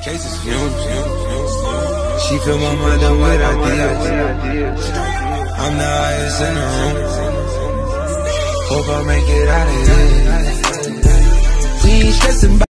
Cases fumes. She fill my mind up with ideas. I'm the highest in the room. Hope I make it out of here. We ain't stressing.